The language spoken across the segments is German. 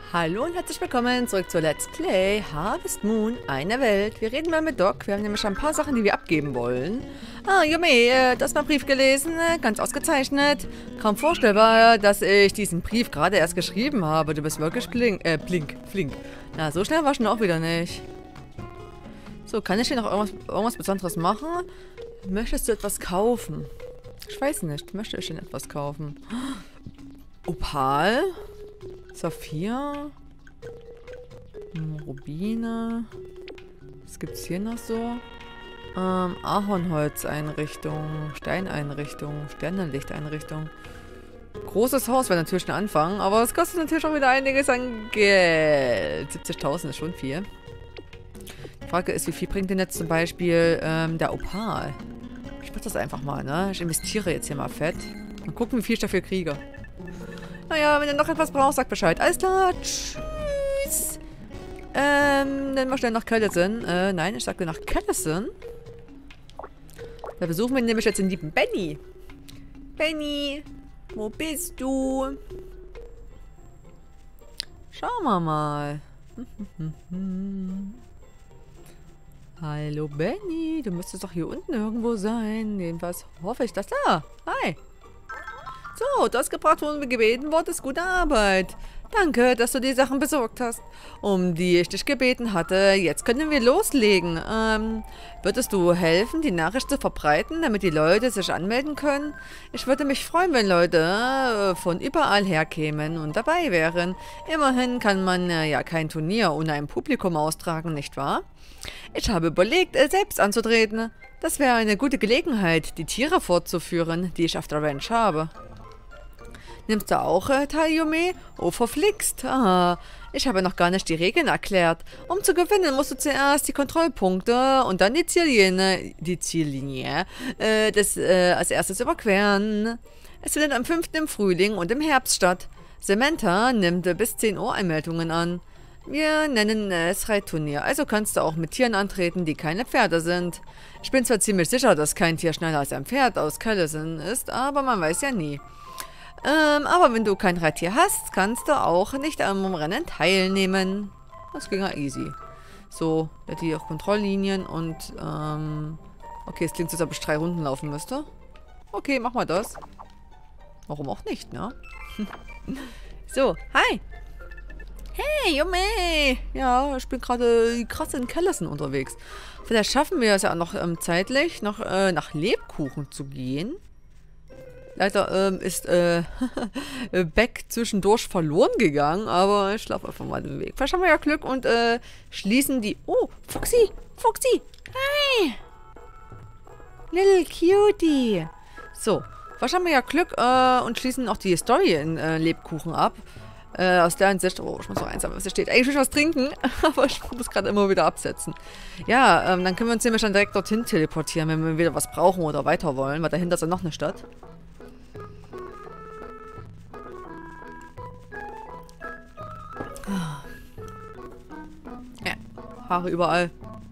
Hallo und herzlich willkommen zurück zu Let's Play Harvest Moon, eine Welt. Wir reden mal mit Doc. Wir haben nämlich schon ein paar Sachen, die wir abgeben wollen. Ah, Yume, du hast meinen Brief gelesen. Ganz ausgezeichnet. Kaum vorstellbar, dass ich diesen Brief gerade erst geschrieben habe. Du bist wirklich flink. Na, so schnell war ich auch wieder nicht. So, kann ich hier noch irgendwas Besonderes machen? Möchtest du etwas kaufen? Ich weiß nicht. Möchte ich denn etwas kaufen? Opal? Saphir, Rubine, was gibt's hier noch so? Ahornholzeinrichtung, Steineinrichtung, Sternenlichteinrichtung. Großes Haus wäre natürlich ein Anfang, aber es kostet natürlich auch wieder einiges an Geld. 70.000 ist schon viel. Die Frage ist, wie viel bringt denn jetzt zum Beispiel der Opal? Ich mach das einfach mal, ne? Ich investiere jetzt hier mal fett. Mal gucken, wie viel ich dafür kriege. Naja, wenn du noch etwas brauchst, sag Bescheid. Alles klar, tschüss. Dann mal schnell nach Callison. Nein, ich sagte nach Callison. Da besuchen wir nämlich jetzt den lieben Benny. Benny, wo bist du? Schauen wir mal. Hallo Benny, du müsstest doch hier unten irgendwo sein. Jedenfalls hoffe ich, dass da. Hi. So, du hast gebracht, worum du gebeten wurdest. Gute Arbeit. Danke, dass du die Sachen besorgt hast, um die ich dich gebeten hatte. Jetzt können wir loslegen. Würdest du helfen, die Nachricht zu verbreiten, damit die Leute sich anmelden können? Ich würde mich freuen, wenn Leute von überall her kämen und dabei wären. Immerhin kann man ja kein Turnier ohne ein Publikum austragen, nicht wahr? Ich habe überlegt, selbst anzutreten. Das wäre eine gute Gelegenheit, die Tiere fortzuführen, die ich auf der Ranch habe. Nimmst du auch teil, Yume? Oh, verflixt. Ah, ich habe noch gar nicht die Regeln erklärt. Um zu gewinnen, musst du zuerst die Kontrollpunkte und dann die Ziellinie als erstes überqueren. Es findet am 5. im Frühling und im Herbst statt. Samantha nimmt bis 10 Uhr Anmeldungen an. Wir nennen es Reitturnier, also kannst du auch mit Tieren antreten, die keine Pferde sind. Ich bin zwar ziemlich sicher, dass kein Tier schneller als ein Pferd aus Callison ist, aber man weiß ja nie. Aber wenn du kein Reittier hast, kannst du auch nicht am Rennen teilnehmen. Das ging ja easy. So, hätte hier auch Kontrolllinien und, okay, es klingt so, als ob ich 3 Runden laufen müsste. Okay, mach mal das. Warum auch nicht, ne? So, hi! Hey, Yume! Ja, ich bin gerade krass in Callison unterwegs. Vielleicht schaffen wir es ja auch noch zeitlich, noch nach Lebkuchen zu gehen. Leider ist Beck zwischendurch verloren gegangen, aber ich laufe einfach mal den Weg. Vielleicht haben wir ja Glück und schließen die... Oh, Fuchsi! Fuchsi! Hi! Little Cutie! So, vielleicht haben wir ja Glück und schließen auch die Story in Lebkuchen ab. Aus der Hinsicht... Oh, ich muss noch eins haben, was hier steht. Eigentlich will ich was trinken, aber ich muss gerade immer wieder absetzen. Ja, dann können wir uns nämlich dann direkt dorthin teleportieren, wenn wir wieder was brauchen oder weiter wollen, weil dahinter ist ja noch eine Stadt. Ja, Haare überall.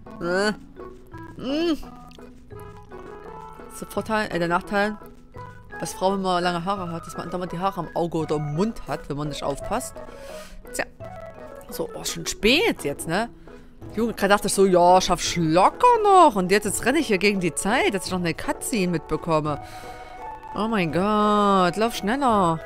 So, Vorteil, der Nachteil, als Frau, wenn man lange Haare hat, dass man dauernd die Haare am Auge oder im Mund hat, wenn man nicht aufpasst. Tja. So, oh, schon spät jetzt, ne? Junge, gerade dachte ich so, ja, schaff's locker noch. Und jetzt renne ich hier gegen die Zeit, dass ich noch eine Cutscene mitbekomme. Oh mein Gott, lauf schneller.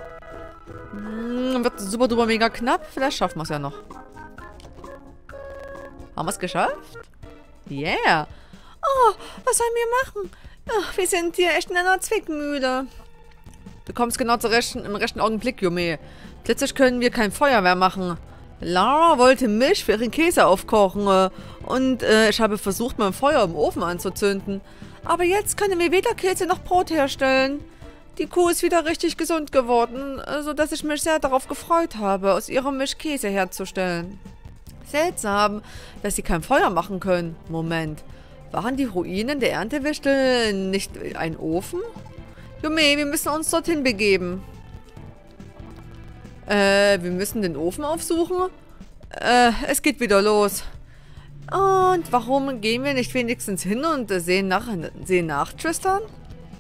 Wird super duper mega knapp. Vielleicht schaffen wir es ja noch. Haben wir es geschafft? Yeah. Oh, was sollen wir machen? Ach, wir sind hier echt in einer Zwickmühle. Du kommst genau im rechten Augenblick, Yume. Plötzlich können wir kein Feuerwehr machen. Lara wollte Milch für ihren Käse aufkochen. Und ich habe versucht, mein Feuer im Ofen anzuzünden. Aber jetzt können wir weder Käse noch Brot herstellen. Die Kuh ist wieder richtig gesund geworden, sodass ich mich sehr darauf gefreut habe, aus ihrer Milch Käse herzustellen. Seltsam, dass sie kein Feuer machen können. Moment, waren die Ruinen der Erntewichtel nicht ein Ofen? Yume, wir müssen uns dorthin begeben. Wir müssen den Ofen aufsuchen? Es geht wieder los. Und warum gehen wir nicht wenigstens hin und sehen nach, Tristan?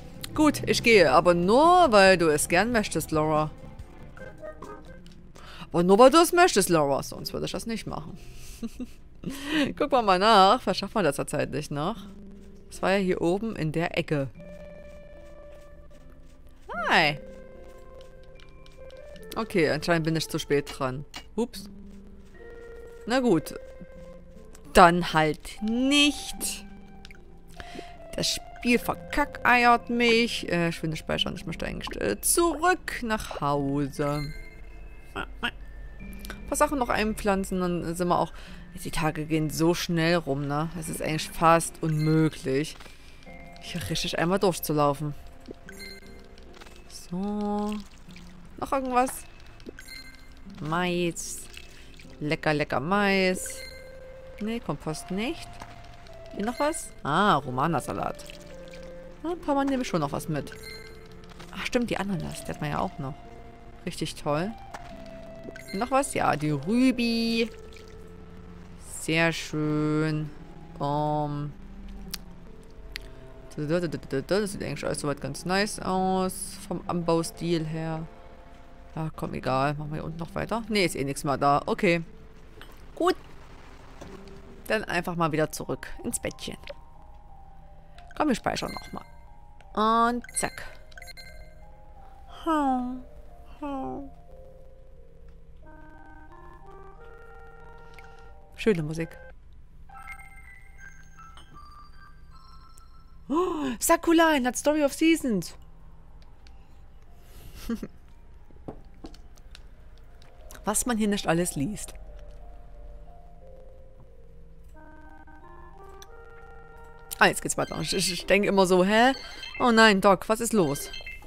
Gut, ich gehe, aber nur, weil du es gern möchtest, Laura. Aber nur weil du es möchtest, Laura. Sonst würde ich das nicht machen. Gucken wir mal nach. Was schafft man das tatsächlich noch? Das war ja hier oben in der Ecke. Hi. Okay, anscheinend bin ich zu spät dran. Ups. Na gut. Dann halt nicht. Das Spiel verkackeiert mich. Ich will nicht speichern. Ich möchte eigentlich zurück nach Hause. Ein paar Sachen noch einpflanzen, dann sind wir auch... Die Tage gehen so schnell rum, ne? Es ist eigentlich fast unmöglich, hier richtig einmal durchzulaufen. So. Noch irgendwas? Mais. Lecker, lecker Mais. Nee, Kompost nicht. Hier noch was? Ah, Romana-Salat. Ein paar Mal nehme ich schon noch was mit. Ach stimmt, die Ananas. Die hat man ja auch noch. Richtig toll. Noch was? Ja, die Rübi. Sehr schön. Das sieht eigentlich alles soweit ganz nice aus. Vom Anbaustil her. Ja, komm, egal. Machen wir hier unten noch weiter. Ne, ist eh nichts mehr da. Okay. Gut. Dann einfach mal wieder zurück ins Bettchen. Komm, wir speichern nochmal. Und zack. Schöne Musik. Oh, Sakuline hat Story of Seasons. Was man hier nicht alles liest. Ah, jetzt geht's weiter. Ich denke immer so, hä? Oh nein, Doc, was ist los?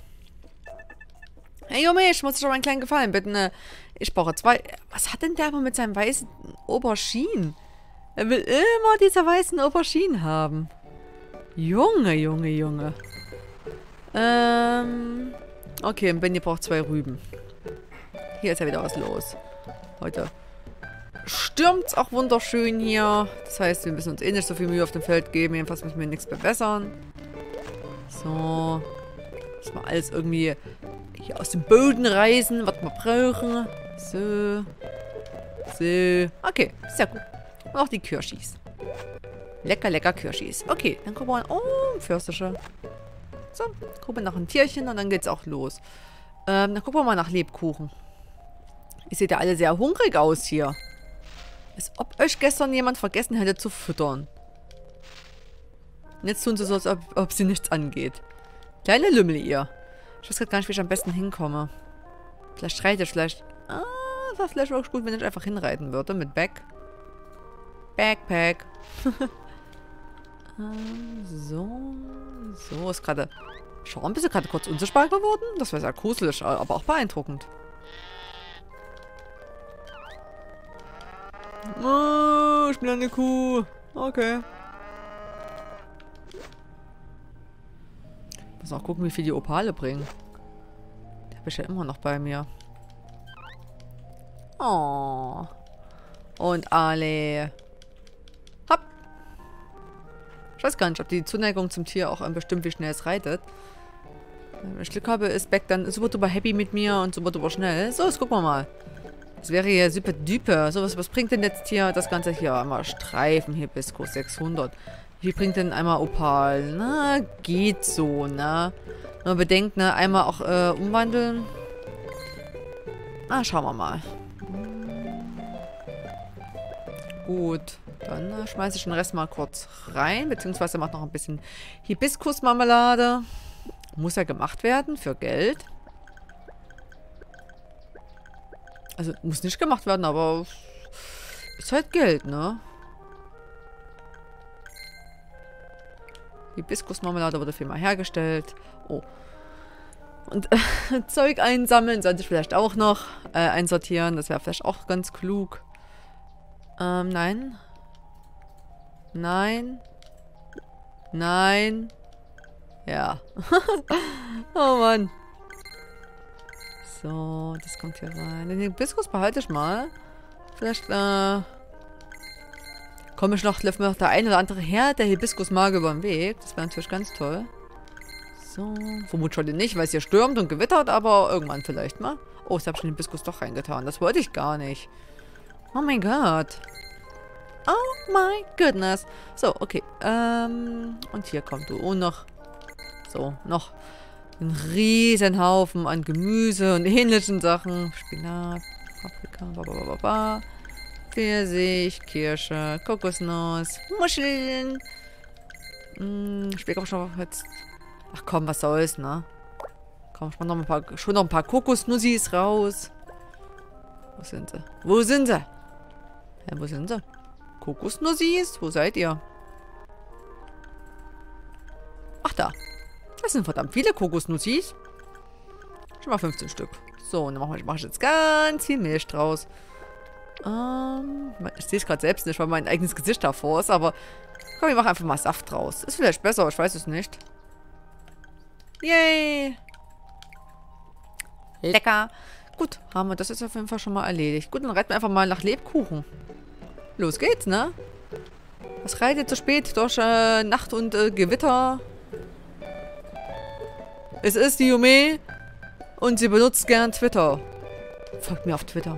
Hey Junge, ich muss dich um einen kleinen Gefallen bitten. Ich brauche 2... Was hat denn der aber mit seinem weißen Aubergine? Er will immer diese weißen Aubergine haben. Junge, Junge, Junge. Okay, und Benny braucht 2 Rüben. Hier ist ja wieder was los. Heute stürmt's auch wunderschön hier. Das heißt, wir müssen uns eh nicht so viel Mühe auf dem Feld geben. Jedenfalls müssen wir nichts bewässern. So. Müssen wir alles irgendwie hier aus dem Boden reißen, was wir brauchen. So. So. Okay, sehr gut. Und auch die Kirschis. Lecker, lecker Kirschis. Okay, dann gucken wir mal. Oh, Fürstische. So, gucken wir nach einem Tierchen und dann geht's auch los. Dann gucken wir mal nach Lebkuchen. Ihr seht ja alle sehr hungrig aus hier. Als ob euch gestern jemand vergessen hätte zu füttern. Und jetzt tun sie so, als ob sie nichts angeht. Kleine Lümmel, ihr. Ich weiß gerade gar nicht, wie ich am besten hinkomme. Vielleicht reite ich vielleicht... Ah, das wäre vielleicht auch gut, wenn ich einfach hinreiten würde mit Backpack. So. So, ist gerade... Schau, bist du gerade kurz unsichtbar geworden? Das wäre sehr gruselig, aber auch beeindruckend. Oh, ich bin eine Kuh. Okay. Muss auch gucken, wie viel die Opale bringen. Die habe ich ja immer noch bei mir. Oh. Und alle. Hopp. Ich weiß gar nicht, ob die Zuneigung zum Tier auch bestimmt, wie schnell es reitet. Wenn ich Glück habe, ist Beck dann super duper happy mit mir und super duper schnell. So, jetzt gucken wir mal. Das wäre ja super düper. So, was bringt denn jetzt hier das Ganze hier? Einmal Streifen, Hibiskus 600. Wie bringt denn einmal Opal? Na, geht so, ne? Wenn man bedenkt, ne, einmal auch umwandeln. Ah, schauen wir mal. Gut, dann schmeiße ich den Rest mal kurz rein, beziehungsweise mache noch ein bisschen Hibiskusmarmelade. Muss ja gemacht werden für Geld. Also muss nicht gemacht werden, aber ist halt Geld, ne? Hibiskusmarmelade wurde viermal hergestellt. Oh. Und Zeug einsammeln sollte ich vielleicht auch noch einsortieren. Das wäre vielleicht auch ganz klug. Nein. Nein. Nein. Ja. Oh Mann. So, das kommt hier rein. Den Hibiskus behalte ich mal. Vielleicht, komme ich noch, läuft mir noch der ein oder andere her, der Hibiskus mag über den Weg. Das wäre natürlich ganz toll. So, vermutlich heute nicht, weil es hier stürmt und gewittert, aber irgendwann vielleicht mal. Oh, ich habe schon den Hibiskus doch reingetan. Das wollte ich gar nicht. Oh mein Gott. Oh my goodness. So, okay. Und hier kommt du. Und noch. So, noch ein riesen Haufen an Gemüse und ähnlichen Sachen. Spinat, Paprika, babababa. Pfirsich, Kirsche, Kokosnuss, Muscheln. Später schon jetzt. Ach komm, was soll's, ne? Komm, schon noch ein paar Kokosnussis raus. Wo sind sie? Wo sind sie? Ja, wo sind sie? Kokosnussis? Wo seid ihr? Ach, da. Das sind verdammt viele Kokosnussis. Schon mal 15 Stück. So, und dann mache ich jetzt ganz viel Milch draus. Ich sehe es gerade selbst nicht, weil mein eigenes Gesicht davor ist, aber komm, ich mache einfach mal Saft draus. Ist vielleicht besser, ich weiß es nicht. Yay! Lecker! Gut, haben wir das jetzt auf jeden Fall schon mal erledigt. Gut, dann reiten wir einfach mal nach Lebkuchen. Los geht's, ne? Was reitet so spät durch Nacht und Gewitter? Es ist die Yume und sie benutzt gern Twitter. Folgt mir auf Twitter.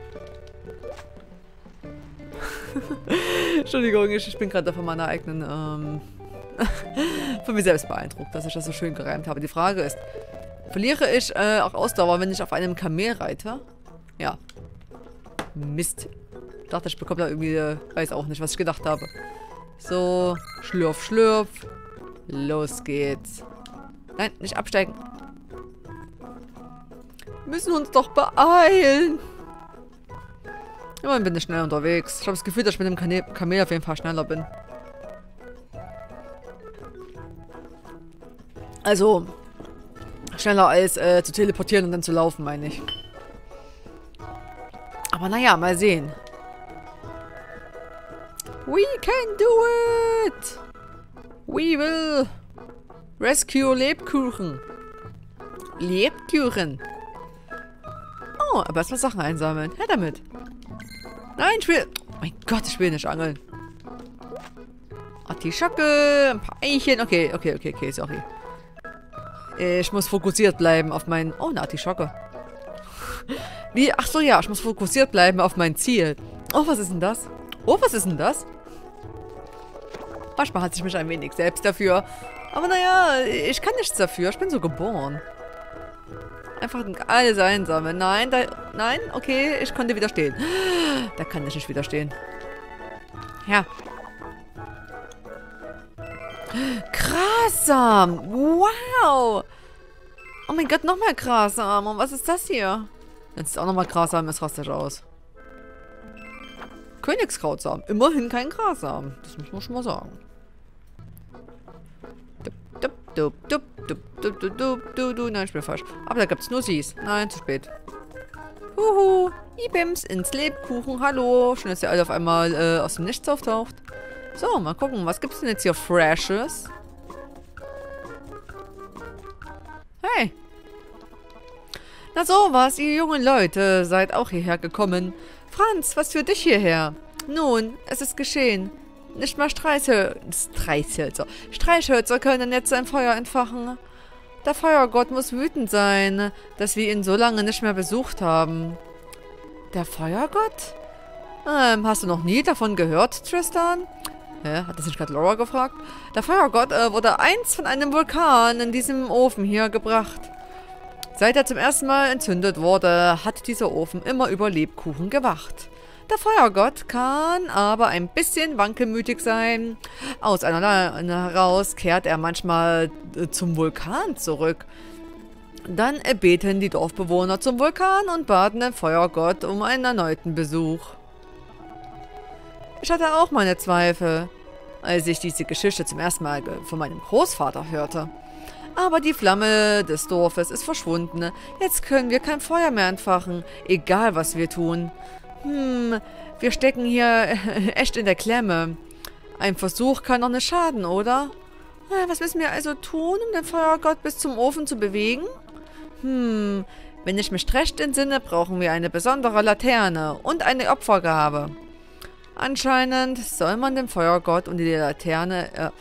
Entschuldigung, ich bin gerade von meiner eigenen, von mir selbst beeindruckt, dass ich das so schön gereimt habe. Die Frage ist, verliere ich auch Ausdauer, wenn ich auf einem Kamel reite? Ja. Mist. Ich dachte, ich bekomme da irgendwie, weiß auch nicht, was ich gedacht habe. So, schlürf, schlürf. Los geht's. Nein, nicht absteigen. Wir müssen uns doch beeilen. Immerhin bin ich schnell unterwegs. Ich habe das Gefühl, dass ich mit dem Kamel auf jeden Fall schneller bin. Also, schneller als zu teleportieren und dann zu laufen, meine ich. Aber naja, mal sehen. We can do it! We will rescue Lebkuchen. Lebkuchen. Oh, aber erstmal Sachen einsammeln. Her damit. Nein, ich will... Oh mein Gott, ich will nicht angeln. Artischocke, ein paar Eichen. Okay, sorry. Ich muss fokussiert bleiben auf mein... Oh, eine Artischocke. Wie? Ach so, ja, ich muss fokussiert bleiben auf mein Ziel. Oh, was ist denn das? Oh, was ist denn das? Manchmal hasse ich mich ein wenig selbst dafür. Aber naja, ich kann nichts dafür. Ich bin so geboren. Einfach alles einsammeln. Nein, nein, okay, ich konnte widerstehen. Da kann ich nicht widerstehen. Ja. Grassamen. Wow. Oh mein Gott, noch mehr Grassamen. Und was ist das hier? Jetzt ist auch nochmal Grassamen, es rastet aus. Königskrautsamen. Immerhin kein Grassamen. Das muss man schon mal sagen. Nein, ich bin falsch. Aber da gibt es nur Sie's. Nein, zu spät. Huhu. Ibims ins Lebkuchen. Hallo. Schön, dass ihr alle auf einmal aus dem Nichts auftaucht. So, mal gucken. Was gibt es denn jetzt hier Freshes? Hey. Na sowas, ihr jungen Leute seid auch hierher gekommen. Franz, was führt dich hierher? Nun, es ist geschehen. Nicht mal Streichhölzer können jetzt ein Feuer entfachen. Der Feuergott muss wütend sein, dass wir ihn so lange nicht mehr besucht haben. Der Feuergott? Hast du noch nie davon gehört, Tristan? Hat das nicht gerade Laura gefragt? Der Feuergott wurde einst von einem Vulkan in diesem Ofen hier gebracht. Seit er zum ersten Mal entzündet wurde, hat dieser Ofen immer über Lebkuchen gewacht. Der Feuergott kann aber ein bisschen wankelmütig sein. Aus einer Laune heraus kehrt er manchmal zum Vulkan zurück. Dann beten die Dorfbewohner zum Vulkan und baten den Feuergott um einen erneuten Besuch. Ich hatte auch meine Zweifel, als ich diese Geschichte zum ersten Mal von meinem Großvater hörte. Aber die Flamme des Dorfes ist verschwunden. Jetzt können wir kein Feuer mehr entfachen, egal was wir tun. Wir stecken hier echt in der Klemme. Ein Versuch kann doch nicht schaden, oder? Was müssen wir also tun, um den Feuergott bis zum Ofen zu bewegen? Wenn ich mich recht entsinne, brauchen wir eine besondere Laterne und eine Opfergabe. Anscheinend soll man den Feuergott und die Laterne,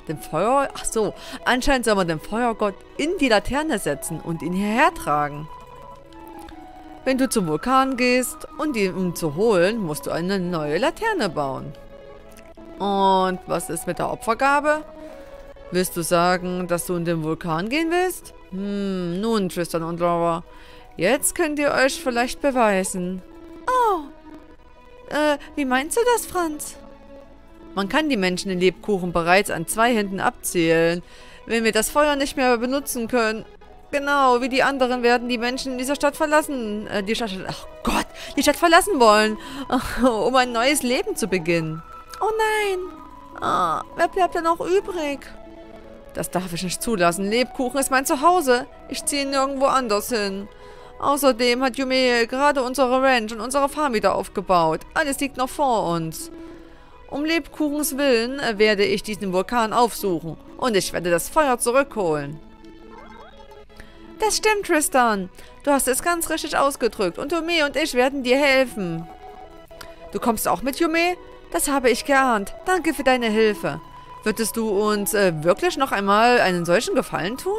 anscheinend soll man den Feuergott in die Laterne setzen und ihn hierher tragen. Wenn du zum Vulkan gehst und ihn zu holen, musst du eine neue Laterne bauen. Und was ist mit der Opfergabe? Willst du sagen, dass du in den Vulkan gehen willst? Nun, Tristan und Laura, jetzt könnt ihr euch vielleicht beweisen. Oh, wie meinst du das, Franz? Man kann die Menschen in Lebkuchen bereits an 2 Händen abzählen, wenn wir das Feuer nicht mehr benutzen können. Genau, wie die anderen werden die Menschen in dieser Stadt verlassen, die Stadt verlassen wollen, um ein neues Leben zu beginnen. Oh nein, wer bleibt denn noch übrig? Das darf ich nicht zulassen. Lebkuchen ist mein Zuhause. Ich ziehe nirgendwo anders hin. Außerdem hat Yume gerade unsere Ranch und unsere Farm wieder aufgebaut. Alles liegt noch vor uns. Um Lebkuchens Willen werde ich diesen Vulkan aufsuchen und ich werde das Feuer zurückholen. Das stimmt, Tristan. Du hast es ganz richtig ausgedrückt und Yume und ich werden dir helfen. Du kommst auch mit, Yume? Das habe ich geahnt. Danke für deine Hilfe. Würdest du uns wirklich noch einmal einen solchen Gefallen tun?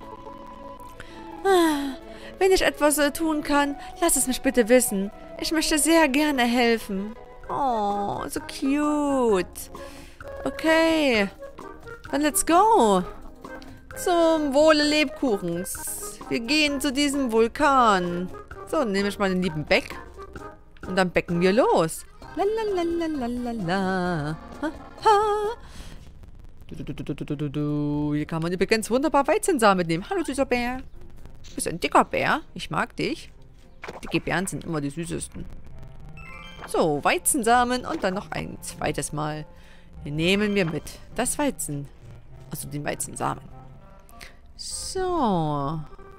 Wenn ich etwas tun kann, lass es mich bitte wissen. Ich möchte sehr gerne helfen. Oh, so cute. Okay, dann let's go. Zum Wohle Lebkuchens. Wir gehen zu diesem Vulkan. So, dann nehme ich mal den lieben Beck. Und dann becken wir los. Lalalalalalala. Hier kann man übrigens wunderbar Weizensamen mitnehmen. Hallo, süßer Bär. Du bist ein dicker Bär. Ich mag dich. Dicke Bären sind immer die süßesten. So, Weizensamen und dann noch ein zweites Mal. Nehmen wir mit. Das Weizen. Also den Weizensamen. So.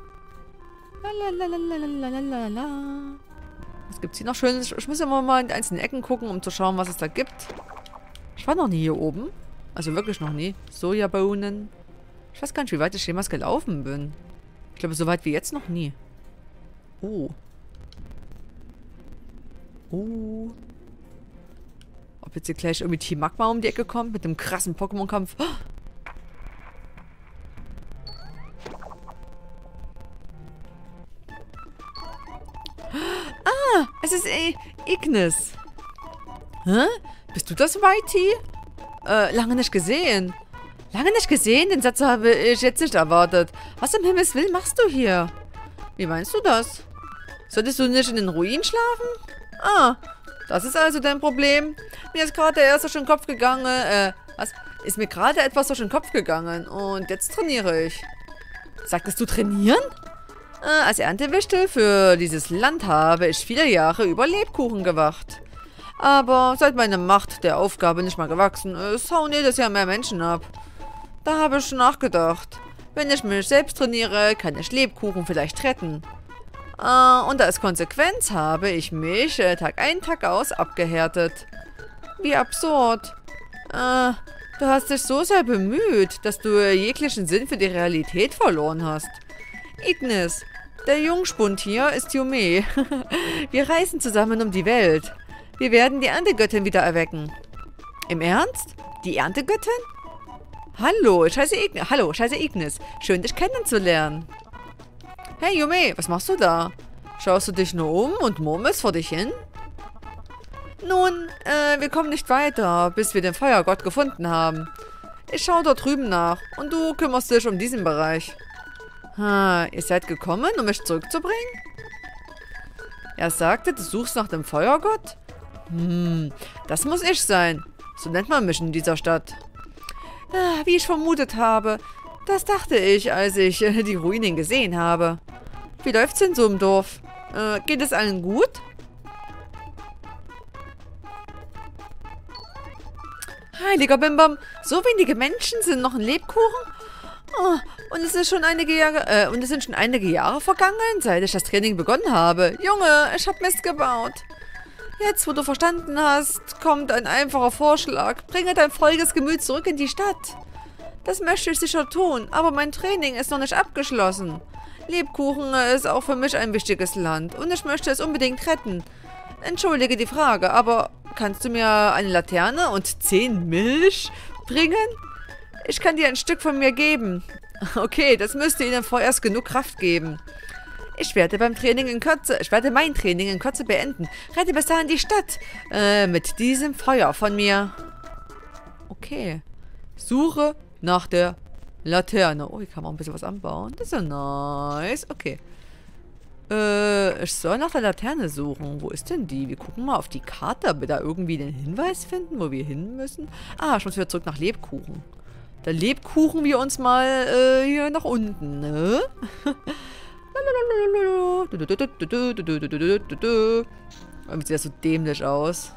Lalalalalalala. Was gibt's hier noch Schönes? Ich muss immer mal in einzelnen Ecken gucken, um zu schauen, was es da gibt. Ich war noch nie hier oben. Also wirklich noch nie. Sojabohnen. Ich weiß gar nicht, wie weit ich jemals gelaufen bin. Ich glaube, so weit wie jetzt noch nie. Oh. Oh. Ob jetzt hier gleich irgendwie Team Magma um die Ecke kommt mit dem krassen Pokémon-Kampf. Oh. Ah, es ist Ignis. Hä? Bist du das, Whitey? Lange nicht gesehen. Lange nicht gesehen? Den Satz habe ich jetzt nicht erwartet. Was um Himmels Willen machst du hier? Wie meinst du das? Solltest du nicht in den Ruinen schlafen? Ah, das ist also dein Problem. Mir ist gerade erst durch den Kopf gegangen, was? Ist mir gerade etwas durch den Kopf gegangen und jetzt trainiere ich. Sagtest du trainieren? Als Erntewichtel für dieses Land habe ich viele Jahre über Lebkuchen gewacht. Aber seit meine Macht der Aufgabe nicht mal gewachsen ist, hauen jedes Jahr mehr Menschen ab. Da habe ich nachgedacht. Wenn ich mich selbst trainiere, kann ich Lebkuchen vielleicht retten. Und als Konsequenz habe ich mich Tag ein, Tag aus abgehärtet. Wie absurd. Du hast dich so sehr bemüht, dass du jeglichen Sinn für die Realität verloren hast. Ignis, der Jungspund hier ist Yume. Wir reisen zusammen um die Welt. Wir werden die Erntegöttin wieder erwecken. Im Ernst? Die Erntegöttin? Hallo, ich heiße Ignis. Schön, dich kennenzulernen. Hey, Yume, was machst du da? Schaust du dich nur um und murmelst vor dich hin? Nun, wir kommen nicht weiter, bis wir den Feuergott gefunden haben. Ich schaue dort drüben nach und du kümmerst dich um diesen Bereich. Ihr seid gekommen, um mich zurückzubringen? Er sagte, du suchst nach dem Feuergott? Das muss ich sein. So nennt man mich in dieser Stadt. Wie ich vermutet habe. Das dachte ich, als ich die Ruinen gesehen habe. Wie läuft's denn so im Dorf? Geht es allen gut? Heiliger Bimbam, so wenige Menschen sind noch in Lebkuchen? Oh, und es sind schon einige Jahre vergangen, seit ich das Training begonnen habe. Junge, ich habe Mist gebaut. Jetzt, wo du verstanden hast, kommt ein einfacher Vorschlag. Bringe dein feuriges Gemüt zurück in die Stadt. Das möchte ich sicher tun, aber mein Training ist noch nicht abgeschlossen. Lebkuchen ist auch für mich ein wichtiges Land und ich möchte es unbedingt retten. Entschuldige die Frage, aber kannst du mir eine Laterne und 10 Milch bringen? Ich kann dir ein Stück von mir geben. Okay, das müsste ihnen vorerst genug Kraft geben. Ich werde mein Training in Kürze beenden. Rette bis dahin die Stadt. Mit diesem Feuer von mir. Okay. Suche nach der Laterne. Oh, hier kann man auch ein bisschen was anbauen. Das ist ja nice. Okay. Ich soll nach der Laterne suchen. Wo ist denn die? Wir gucken mal auf die Karte, ob wir da irgendwie den Hinweis finden, wo wir hin müssen. Ah, ich muss wieder zurück nach Lebkuchen. Da Lebkuchen wir uns mal hier nach unten, ne? Irgendwie sieht das so dämlich aus.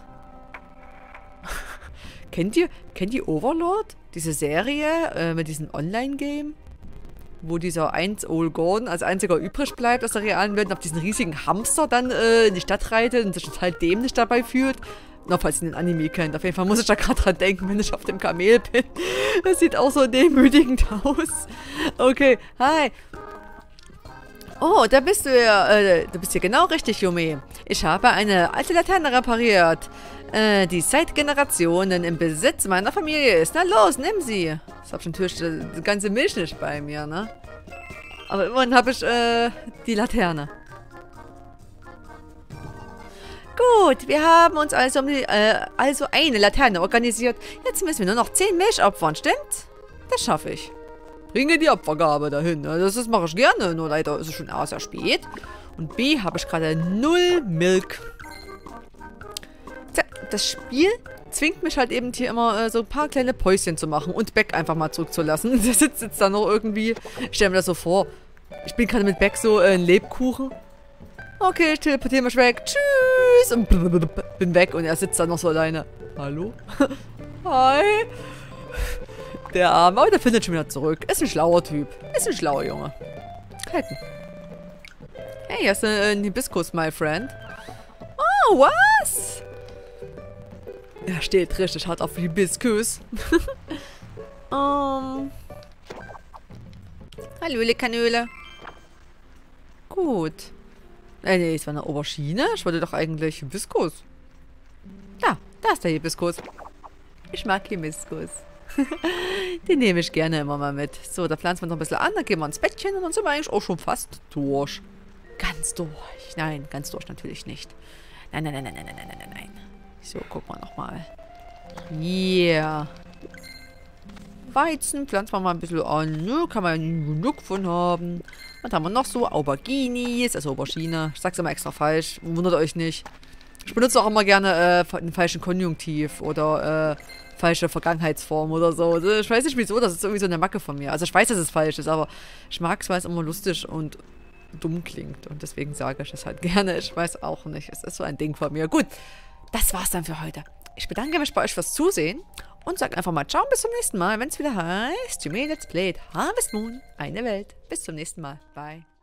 Kennt ihr Overlord? Diese Serie mit diesem Online-Game? Wo dieser Ole Gordon als einziger übrig bleibt aus der realen Welt und auf diesen riesigen Hamster dann in die Stadt reitet und sich total dämlich dabei fühlt. Na, falls ihr den Anime kennt. Auf jeden Fall muss ich da gerade dran denken, wenn ich auf dem Kamel bin. Das sieht auch so demütigend aus. Okay, hi. Oh, da bist du ja. Du bist hier genau richtig, Yume. Ich habe eine alte Laterne repariert, die seit Generationen im Besitz meiner Familie ist. Na los, nimm sie. Ich habe natürlich die ganze Milch nicht bei mir, ne? Aber immerhin habe ich die Laterne. Gut, wir haben uns also also eine Laterne organisiert. Jetzt müssen wir nur noch 10 Milch opfern, stimmt? Das schaffe ich. Bringe die Opfergabe dahin. Ne? Das mache ich gerne, nur leider ist es schon A, sehr spät. Und B, habe ich gerade 0 Milk. Tja, das Spiel zwingt mich halt eben hier immer so ein paar kleine Päuschen zu machen und Beck einfach mal zurückzulassen. Der sitzt jetzt da noch irgendwie. Ich stelle mir das so vor. Ich bin gerade mit Beck so ein Lebkuchen. Okay, ich teleportiere mich weg. Tschüss. Und bin weg und er sitzt da noch so alleine. Hallo? Hi. Der Arme. Aber der findet schon wieder zurück. Ist ein schlauer Typ. Ist ein schlauer Junge. Halten. Hey, hier ist ein Hibiskus, my friend. Oh, was? Er steht richtig hart auf Hibiskus. Hallöle, Kanöle. Gut. Nee, es war eine Aubergine. Ich wollte doch eigentlich Hibiskus. Da ist der Hibiskus. Ich mag Hibiskus. Den nehme ich gerne immer mal mit. So, da pflanzen wir noch ein bisschen an, dann gehen wir ins Bettchen und dann sind wir eigentlich auch schon fast durch. Ganz durch. Nein, ganz durch natürlich nicht. Nein. So, gucken wir nochmal. Yeah. Weizen pflanzen wir mal ein bisschen an. Ne? Kann man ja nie genug von haben. Was haben wir noch so? Auberginis, also Aubergine. Ich sag's immer extra falsch. Wundert euch nicht. Ich benutze auch immer gerne den falschen Konjunktiv oder falsche Vergangenheitsform oder so. Ich weiß nicht wieso, das ist irgendwie so eine Macke von mir. Also ich weiß, dass es falsch ist, aber ich mag es, weil es immer lustig und dumm klingt. Und deswegen sage ich es halt gerne. Ich weiß auch nicht. Es ist so ein Ding von mir. Gut, das war's dann für heute. Ich bedanke mich bei euch fürs Zusehen und sage einfach mal ciao, bis zum nächsten Mal, wenn es wieder heißt Yume Let's Play Harvest Moon, eine Welt. Bis zum nächsten Mal. Bye.